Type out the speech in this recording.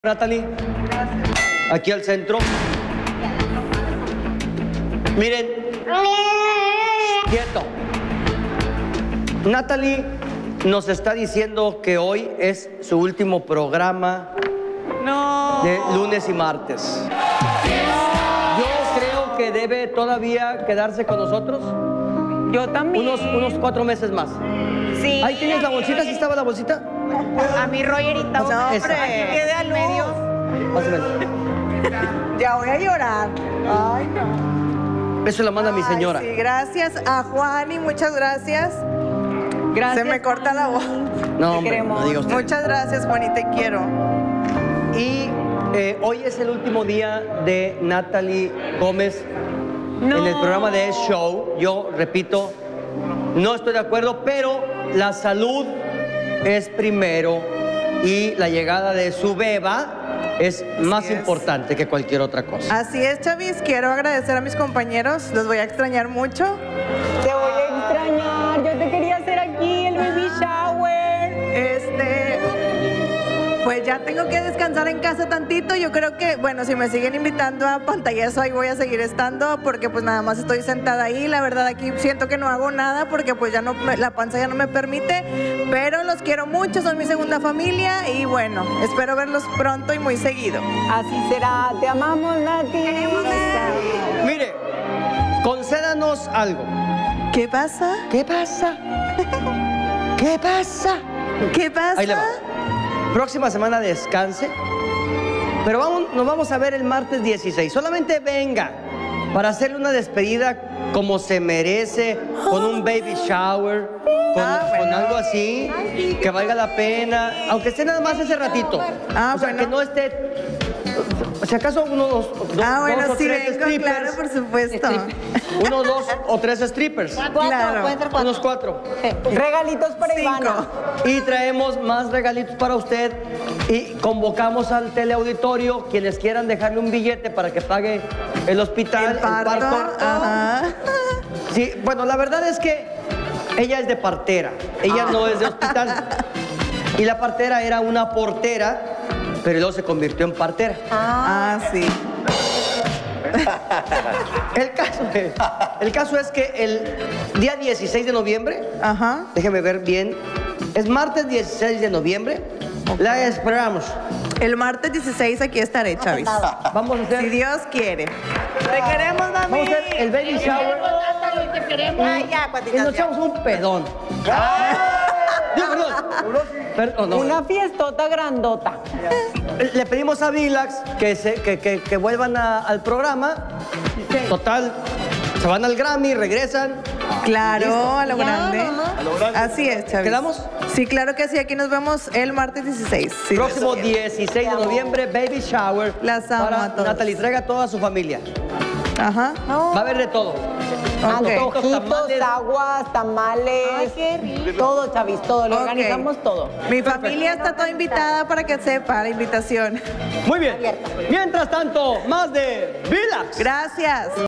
Natalie, aquí al centro. Miren, quieto. Natalie nos está diciendo que hoy es su último programa de lunes y martes. Yo creo que debe todavía quedarse con nosotros. Yo también. Unos 4 meses más. Sí. Ahí tienes la bolsita, ¿sí estaba la bolsita? A mi Rogerita. No, Aquí esa. quede al medio. Pásamela. Ya voy a llorar. Ay, no. Eso la manda mi señora. Ay, sí, gracias a Juan y muchas gracias. Gracias. Se me corta la voz. No, hombre, queremos. no diga usted. Muchas gracias, Juan, y te quiero. Y hoy es el último día de Natalie Gómez en el programa de El Show. Yo repito, no estoy de acuerdo, pero la salud es primero y la llegada de su beba es más importante que cualquier otra cosa. Así es, Chavis. Quiero agradecer a mis compañeros. Los voy a extrañar mucho. Te voy a extrañar. Yo te quería hacer aquí el baby shower. Pues ya tengo que descansar en casa tantito. Yo creo que, bueno, si me siguen invitando a pantallazo, ahí voy a seguir estando, porque pues nada más estoy sentada ahí. La verdad, aquí siento que no hago nada porque pues ya no, la panza ya no me permite, pero los quiero mucho, son mi segunda familia y bueno, espero verlos pronto y muy seguido. Así será. Te amamos, Nati. Mire, concédanos algo. ¿Qué pasa? ¿Qué pasa? ¿Qué pasa? ¿Qué pasa? Ahí le va. Próxima semana descanse, pero nos vamos a ver el martes 16. Solamente venga para hacerle una despedida como se merece, con un baby shower, con algo así, que valga la pena, aunque esté nada más ese ratito. O sea, que no esté, si acaso uno, dos bueno, o sí tres vengo, strippers. claro, por supuesto. 1, 2 o 3 strippers. Claro. Unos 4. Regalitos para 5. Ivana. Y traemos más regalitos para usted y convocamos al teleauditorio quienes quieran dejarle un billete para que pague el hospital, El parto. Ajá. Sí, bueno, la verdad es que ella es de partera, ella no es de hospital. Y la partera era una portera, pero luego se convirtió en partera. Sí. El caso es que el día 16 de noviembre, Ajá. déjeme ver bien, es martes 16 de noviembre, la esperamos. El martes 16 aquí estaré, Chavis. Vamos a hacer, Si Dios quiere. Te queremos, mami. vamos a hacer el baby shower Te queremos. Ay, ya, y patitas, nos ya. echamos un pedón. Digo, perdón, no. Una fiestota grandota. Le pedimos a Vilax que vuelvan al programa. Total, se van al Grammy, regresan. Claro, Listo. a lo grande. Así es, Chavis. ¿Quedamos? Sí, claro que sí. Aquí nos vemos el martes 16. Sí, Próximo Dios quiere. 16 de noviembre, baby shower. Las amo para a todos. Natalie, traiga a toda su familia. Ajá. Va a haber de todo. Antojitos, tamales. aguas, tamales. Ay, qué rico. Todo, Chavis, todo. Lo Ok. organizamos todo. Mi familia está toda invitada para que sepa la invitación. Muy bien. Mientras tanto, más de Vilax. Gracias.